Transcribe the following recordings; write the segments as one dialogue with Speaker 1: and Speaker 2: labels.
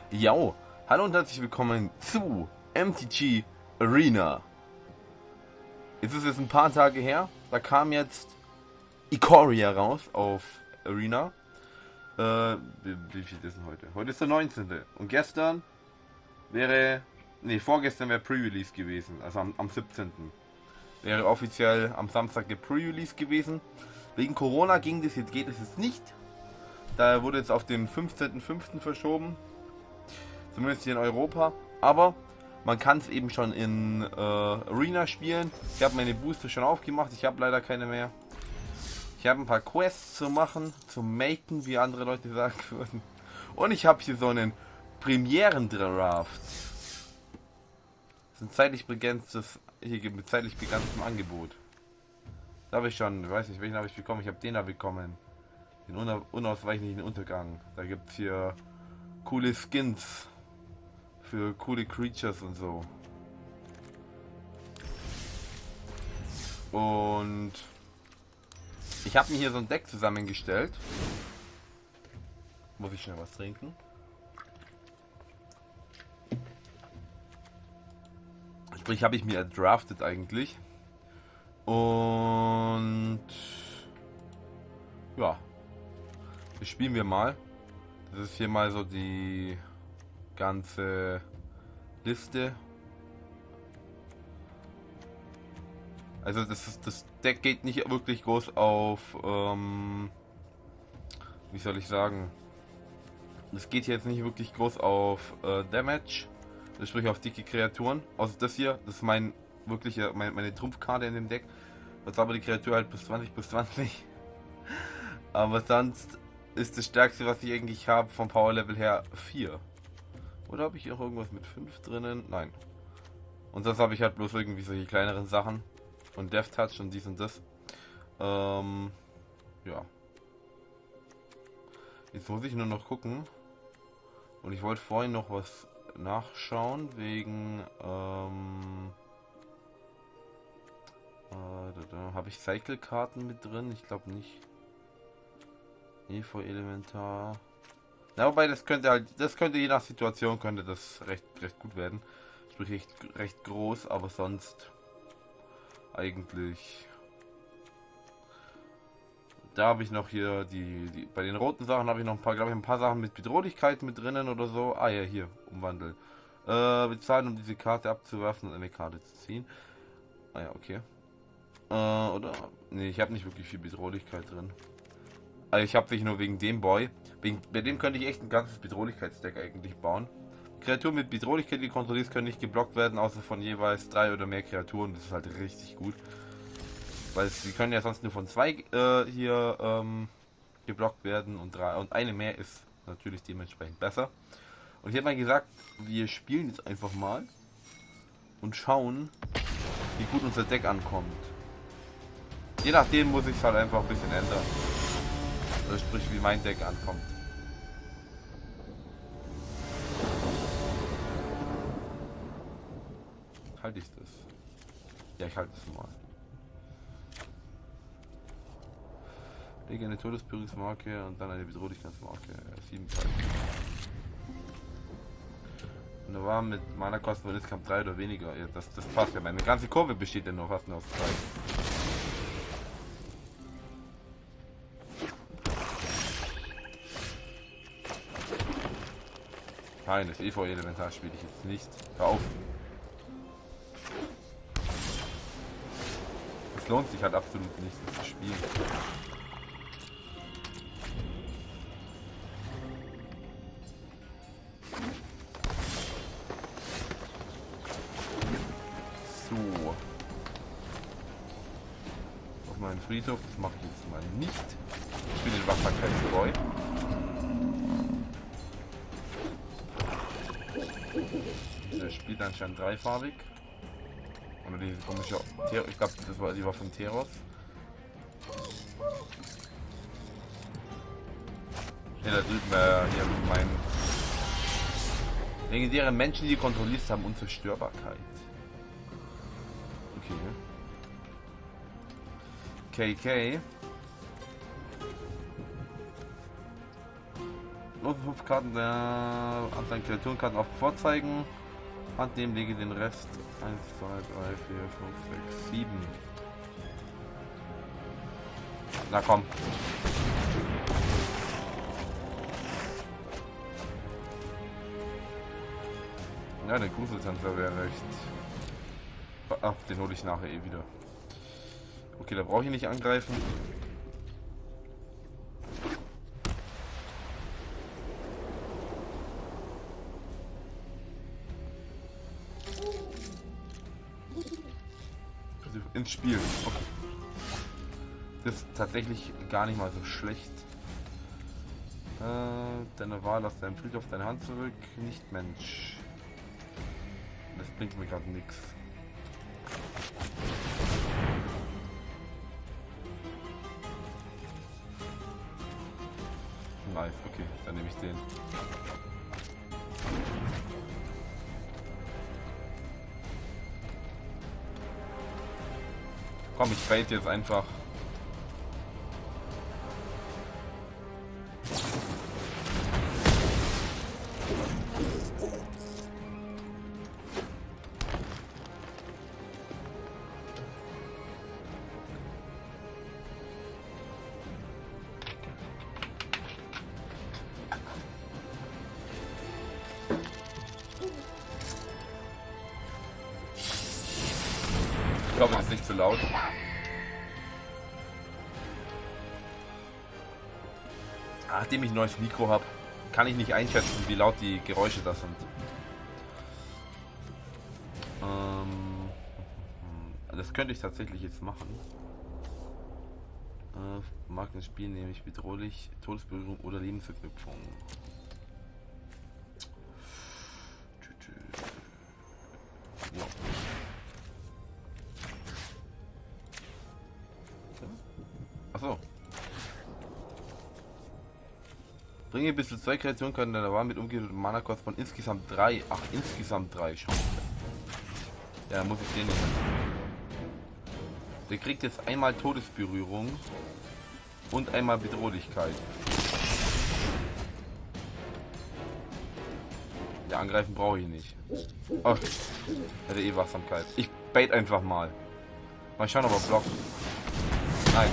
Speaker 1: Jo, hallo und herzlich willkommen zu MTG Arena. Es ist jetzt ein paar Tage her, da kam jetzt Ikoria raus auf Arena. Wie viel ist denn heute? Heute ist der 19. Und gestern vorgestern wäre Pre-Release gewesen, also am 17. Wäre offiziell am Samstag der Pre-Release gewesen. Wegen Corona geht es jetzt nicht. Da wurde jetzt auf den 15.05. verschoben. Zumindest hier in Europa. Aber man kann es eben schon in Arena spielen. Ich habe meine Booster schon aufgemacht. Ich habe leider keine mehr. Ich habe ein paar Quests zu machen, zu maken, wie andere Leute sagen würden. Und ich habe hier so einen Premieren-Draft. Das ist ein zeitlich begrenztes, hier mit zeitlich begrenztem Angebot. Da habe ich schon, ich weiß nicht, welchen habe ich bekommen. Ich habe den da bekommen. Den unausweichlichen Untergang. Da gibt es hier coole Skins für coole Creatures und so. Und ich habe mir hier so ein Deck zusammengestellt. Muss ich schnell was trinken? Sprich, habe ich mir drafted eigentlich. Und ja, das spielen wir mal. Das ist hier mal so die ganze Liste. Also das Deck geht nicht wirklich groß auf, wie soll ich sagen, das geht hier jetzt nicht wirklich groß auf Damage, sprich auf dicke Kreaturen. Außer das hier, das ist meine Trumpfkarte in dem Deck. Das aber die Kreatur halt plus 20. Aber sonst ist das stärkste, was ich eigentlich habe, vom Power Level her 4. Oder habe ich auch irgendwas mit 5 drinnen? Nein. Und das habe ich halt bloß irgendwie solche kleineren Sachen. Und Death Touch und dies und das. Ja. Jetzt muss ich nur noch gucken. Und ich wollte vorhin noch was nachschauen, wegen, habe ich Cycle-Karten mit drin? Ich glaube nicht. Evo Elementar. Ja, wobei das könnte je nach Situation könnte das recht gut werden. Sprich recht groß, aber sonst eigentlich. Da habe ich noch hier bei den roten Sachen habe ich noch ein paar Sachen mit Bedrohlichkeit mit drinnen oder so. Ah ja, hier, umwandeln. Bezahlen, um diese Karte abzuwerfen und eine Karte zu ziehen. Ah ja, okay. Oder? Ne, ich habe nicht wirklich viel Bedrohlichkeit drin. Also ich habe sich nur wegen dem Boy. Bei dem könnte ich echt ein ganzes Bedrohlichkeitsdeck eigentlich bauen. Kreaturen mit Bedrohlichkeit, die kontrollierst, können nicht geblockt werden, außer von jeweils 3 oder mehr Kreaturen. Das ist halt richtig gut. Weil sie können ja sonst nur von 2 hier geblockt werden und eine mehr ist natürlich dementsprechend besser. Und ich habe mal gesagt, wir spielen jetzt einfach mal und schauen, wie gut unser Deck ankommt. Je nachdem muss ich es halt einfach ein bisschen ändern. Also sprich, wie mein Deck ankommt. Halte ich das? Ja, ich halte es mal. Lege eine Todesberührungsmarke und dann eine Bedrohlichkeitsmarke. 7 Zeit. Und da war mit meiner Kosten von insgesamt 3 oder weniger. Ja, das passt ja. Meine ganze Kurve besteht ja nur fast nur aus 3. Nein, das Evo-Elementar spiele ich jetzt nicht. Hör auf. Es lohnt sich halt absolut nicht, das zu spielen. So. Auf meinen Friedhof, das mache ich jetzt mal nicht. Ich spiele den Wachsamkeitsboy. Der spielt anscheinend dreifarbig. Oder diese komische ich glaube, die war von Teros. Hier da drüben, hier mein legendäre Menschen, die kontrollierst, haben Unzerstörbarkeit. Okay. KK. Lose 5 Karten der Anzahl Kreaturenkarten auf Vorzeigen. Hand nehmen, lege den Rest 1, 2, 3, 4, 5, 6, 7. Na komm. Ja, der Gruseltänzer wäre recht. Ach, den hole ich nachher eh wieder. Okay, da brauche ich nicht angreifen. Also ins Spiel. Okay. Das ist tatsächlich gar nicht mal so schlecht. Deine Wahl aus deinem Friedhof deine Hand zurück. Nicht Mensch. Das bringt mir gerade nichts. Nice, okay, dann nehme ich den. Komm, ich bait jetzt einfach. Ich glaube, das ist nicht zu laut. Nachdem ich ein neues Mikro habe, kann ich nicht einschätzen, wie laut die Geräusche da sind. Das könnte ich tatsächlich jetzt machen. Mag ein Spiel nämlich bedrohlich, Todesberührung oder Lebensverknüpfung. Ja. Achso. Bringe bis zu 2 Kreaturen können deiner Wahl mit umgehen und Mana Cost von insgesamt 3. Ach, insgesamt 3 schon. Ja, muss ich den nehmen. Der kriegt jetzt einmal Todesberührung und einmal Bedrohlichkeit. Ja, angreifen brauche ich nicht. Oh, hätte eh Wachsamkeit. Ich bait einfach mal. Mal schauen, ob er blockt. Nein.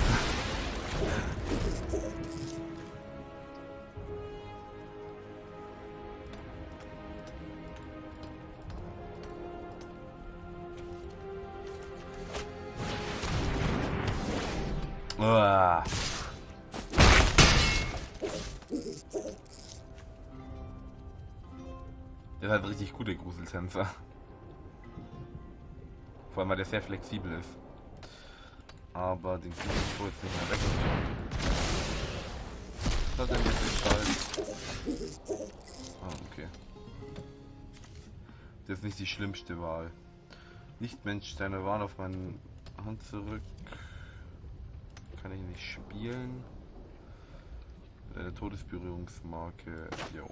Speaker 1: Uah. Der hat richtig gute Gruseltänzer. Vor allem, weil der sehr flexibel ist. Aber den kriege ich so jetzt nicht mehr weg. Was hat denn jetzt geschaltet? Ah, okay. Das ist nicht die schlimmste Wahl. Nicht Mensch, deine Wahl auf meine Hand zurück. Kann ich nicht spielen. Eine Todesberührungsmarke. Jo.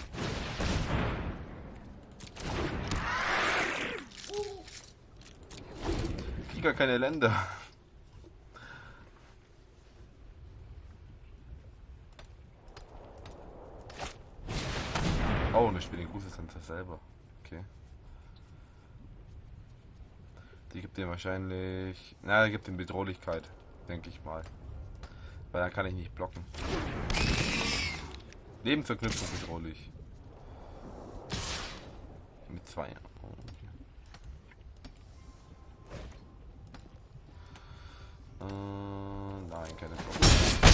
Speaker 1: Ich krieg gar keine Länder. Oh, und ich spiele den Gruseltänzer selber. Okay. Die gibt dem wahrscheinlich. Na, die gibt ihm Bedrohlichkeit. Denke ich mal. Weil dann kann ich nicht blocken. Lebensverknüpfung bedrohlich. Mit 2. Oh, okay. Nein, keine Block.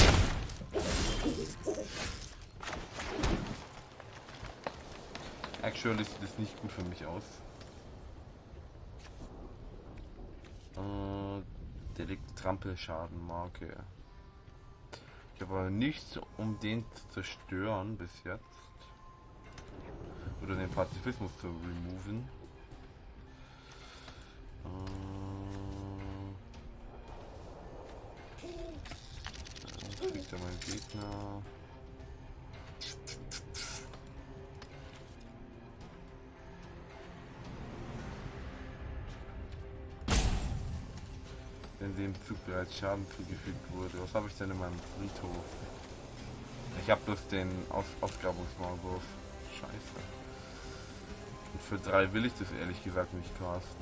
Speaker 1: Actually sieht das nicht gut für mich aus. Der liegt Trampelschadenmarke. Ich habe aber nichts, um den zu zerstören bis jetzt. Oder den Pazifismus zu removen. Kriegt er meinen Gegner. Wenn dem Zug bereits Schaden zugefügt wurde. Was habe ich denn in meinem Friedhof? Ich habe bloß den Ausgrabungsmaulwurf. Scheiße. Und für 3 will ich das ehrlich gesagt nicht casten.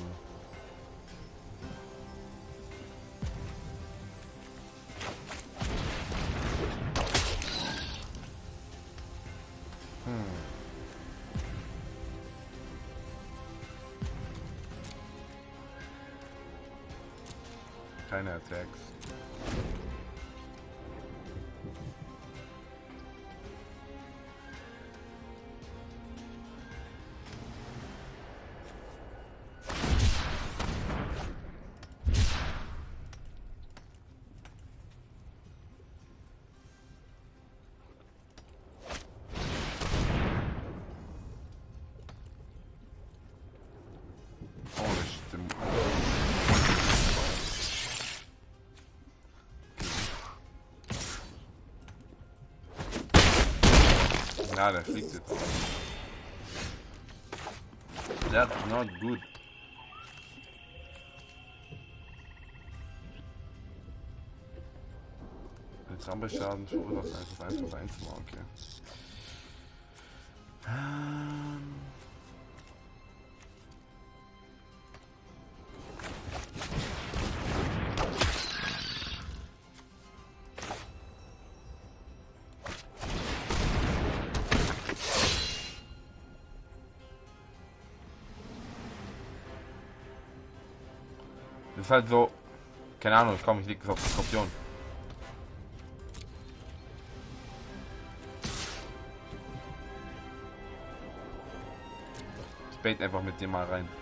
Speaker 1: Keine Attacks. Oh, das stimmt. Ja, der fliegt jetzt. That's not good. Jetzt haben wir Schaden verursacht. Das ist 1 plus 1 mal, okay. Das ist halt so, keine Ahnung, komm, ich liege auf den Skorpion. Ich bait einfach mit dir mal rein.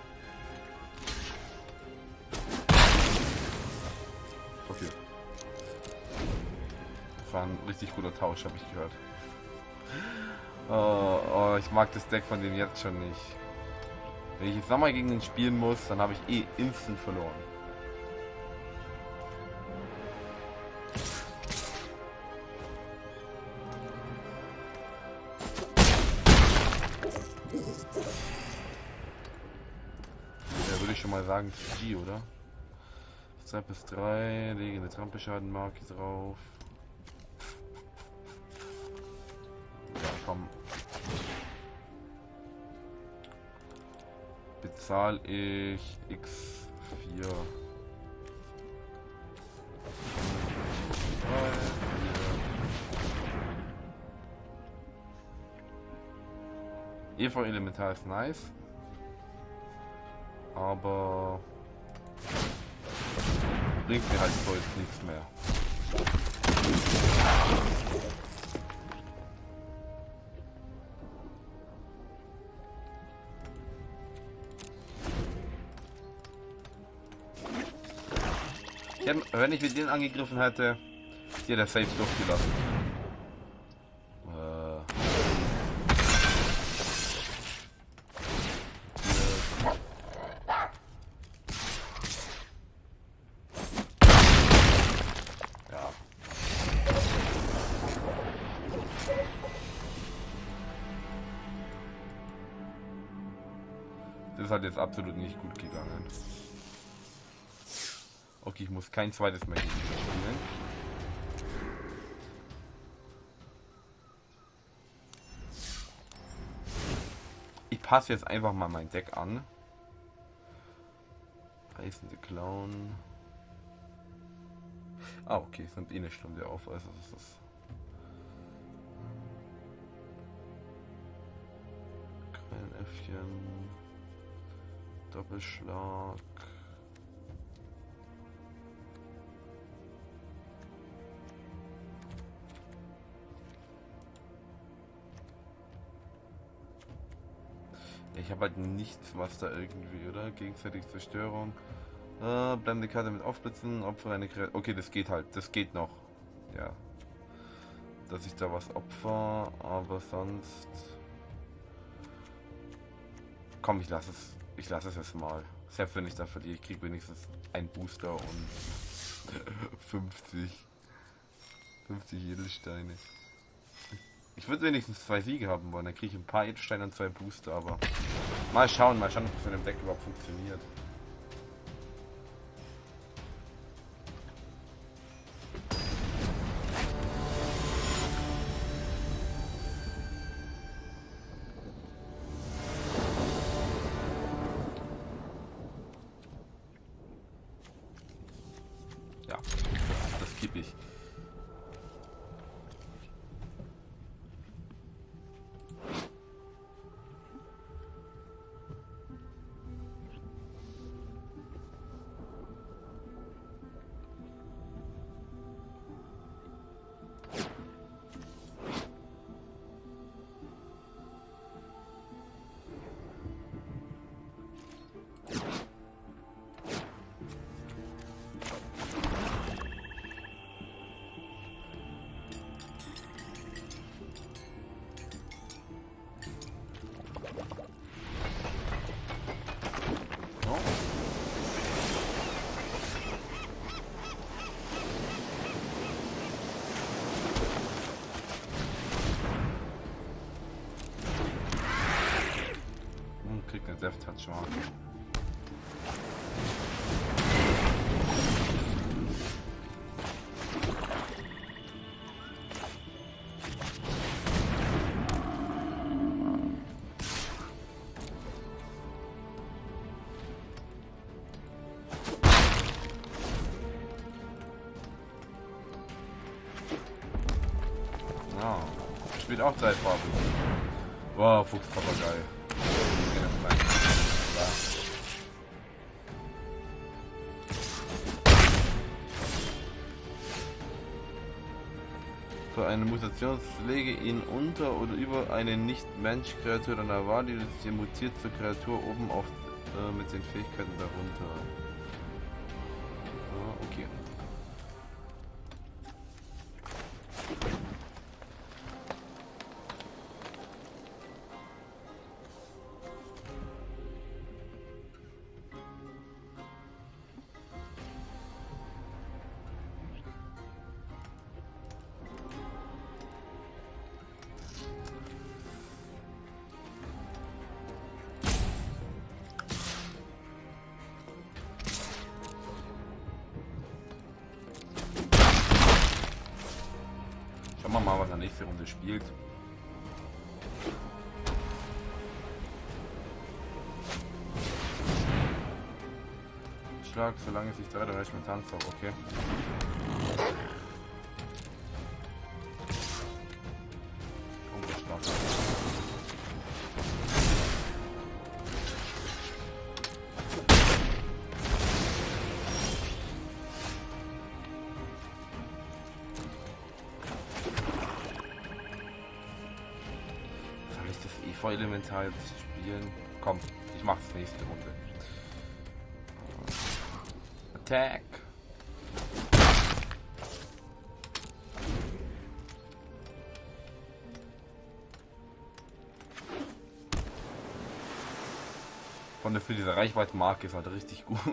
Speaker 1: Okay. Das war ein richtig guter Tausch, habe ich gehört. Oh, ich mag das Deck von dem jetzt schon nicht. Wenn ich jetzt nochmal gegen ihn spielen muss, dann habe ich instant verloren. Würde ich schon mal sagen, GG, oder? 2 bis 3, lege eine Trampelschadenmarke drauf. Ja, komm. Bezahle ich X4. EV Elementar ist nice. Aber bringt mir halt so jetzt nichts mehr. Wenn ich mit denen angegriffen hätte, hier der Safe durchgelassen. Das hat jetzt absolut nicht gut gegangen. Okay, ich muss kein zweites mehr spielen. Ich passe jetzt einfach mal mein Deck an. Reißende Clown. Ah, okay, es nimmt eh eine Stunde auf, also das ist Krallenäffchen. Doppelschlag. Ich habe halt nichts, was da irgendwie, oder? Gegenseitige Zerstörung. Blende Karte mit Aufblitzen, Opfer eine Kreatur. Okay, das geht halt, das geht noch. Ja. Dass ich da was opfer, aber sonst. Komm, ich lasse es jetzt mal. Selbst wenn ich da verliere, ich kriege wenigstens einen Booster und 50 Edelsteine. Ich würde wenigstens 2 Siege haben wollen, dann kriege ich ein paar Edelsteine und 2 Booster, aber mal schauen, ob das mit dem Deck überhaupt funktioniert. kriegt eine Death Touch Marke. Ja, spielt auch 3 Farben. Wow, Fuchspapagei. Für eine Mutation lege ihn unter oder über eine Nicht-Mensch-Kreatur deiner Wahl, die sie mutiert zur Kreatur oben auf mit den Fähigkeiten darunter. Ah, okay. Schauen wir mal, was er nächste Runde spielt. Schlag, solange es sich dreht, dann reicht mit Tanzau, okay. Elementar jetzt spielen. Komm, ich mach's nächste Runde. Attack. Von der für diese Reichweitenmarke ist halt richtig gut.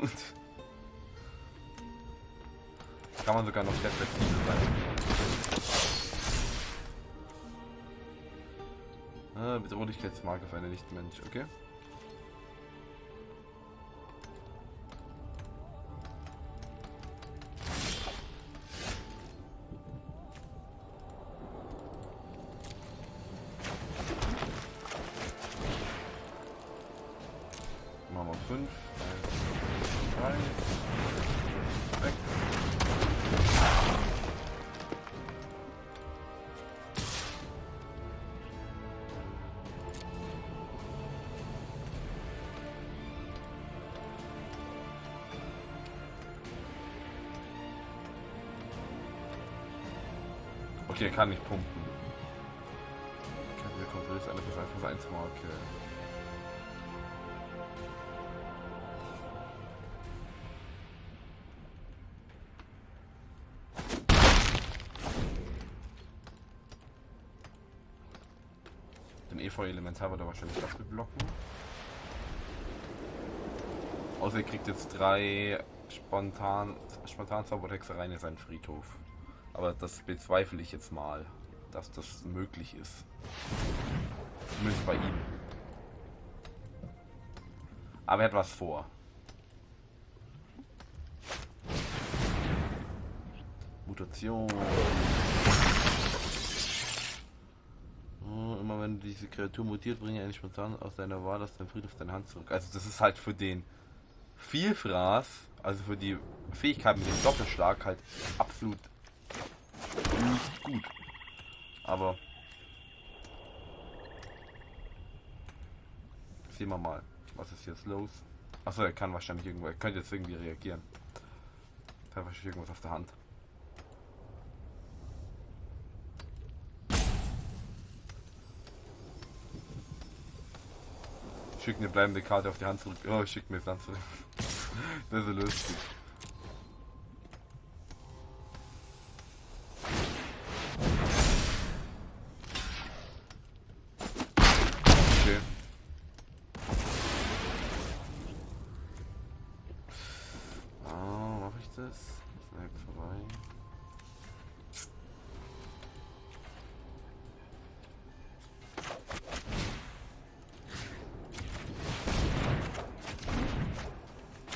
Speaker 1: Kann man sogar noch sehr flexibel sein. Bedrohlichkeitsmarke für einen Nicht-Mensch, okay? Machen wir 5, 3, 6. Okay, er kann nicht pumpen. Okay, wir kontrollieren eine plus 1 Marke. Den Efeu-Elementar wird er wahrscheinlich abblocken. Außer er kriegt jetzt 3 spontan Zauberhexereien in seinen Friedhof. Aber das bezweifle ich jetzt mal, dass das möglich ist. Zumindest bei ihm. Aber er hat was vor. Mutation. Immer wenn diese Kreatur mutiert, bringe einen spontan aus deiner Wahl aus deinem Friedhof deine Hand zurück. Also das ist halt für den Vielfraß, also für die Fähigkeit mit dem Doppelschlag halt absolut nicht gut. Aber sehen wir mal, was ist jetzt los? Achso, er kann wahrscheinlich irgendwo, er könnte jetzt irgendwie reagieren. Er hat wahrscheinlich irgendwas auf der Hand. Schick eine bleibende Karte auf die Hand zurück. Oh, schick mir es dann zurück. Das ist so lustig. Okay. Mache ich das? Snap vorbei.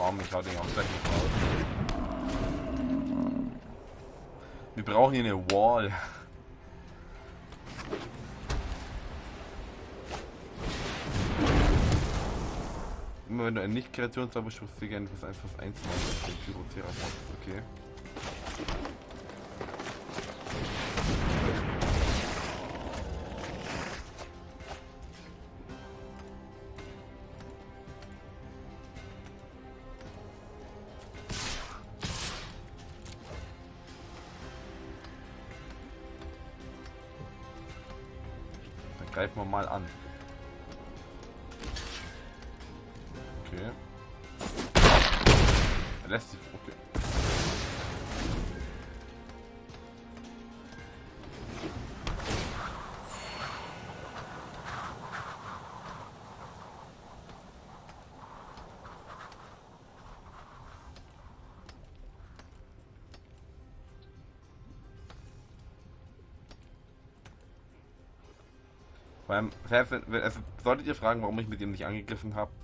Speaker 1: farmen. Ich hau den auch gleich noch raus. Wir brauchen hier eine Wall. Immer wenn du einen Nicht-Kreationszauber schuffst, dir gerne plus 1 plus 1 machen. Den Pyroceraphos, okay. Dann greifen wir mal an. Okay. Er lässt sich. Okay. Also solltet ihr fragen, warum ich mit dem nicht angegriffen habe,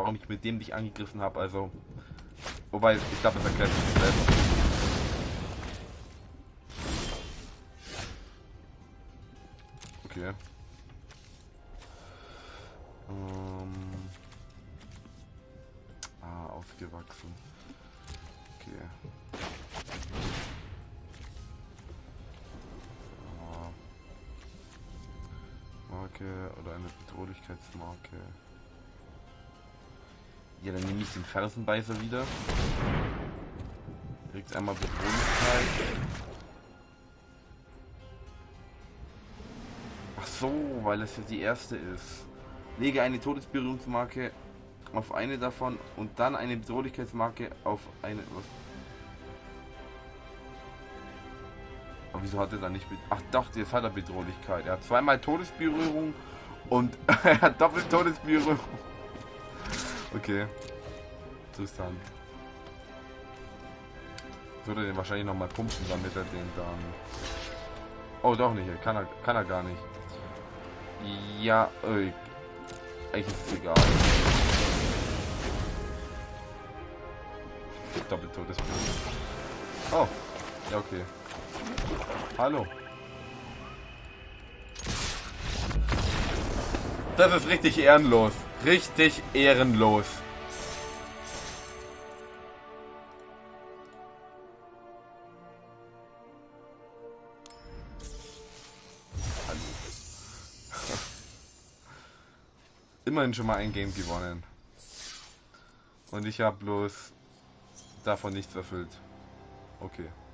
Speaker 1: also, wobei, ich glaube, das erklärt sich selber. Okay. Ausgewachsen. Okay. Marke oder eine Bedrohlichkeitsmarke. Ja, dann nehme ich den Fersenbeißer wieder. Kriegt einmal Bedrohlichkeit. Ach so, weil das ja die erste ist. Lege eine Todesberührungsmarke auf eine davon und dann eine Bedrohlichkeitsmarke auf eine. Was? Aber wieso hat er dann nicht. Ach doch, jetzt hat er Bedrohlichkeit. Er hat zweimal Todesberührung und er hat doppelt Todesberührung. Okay. Interessant. Würde den wahrscheinlich nochmal pumpen, damit er den dann. Oh doch nicht, kann er gar nicht. Ja, eigentlich ist es egal. Doppelt Todesberührung. Oh, ja okay. Hallo. Das ist richtig ehrenlos. Richtig ehrenlos. Immerhin schon mal ein Game gewonnen. Und ich habe bloß davon nichts erfüllt. Okay.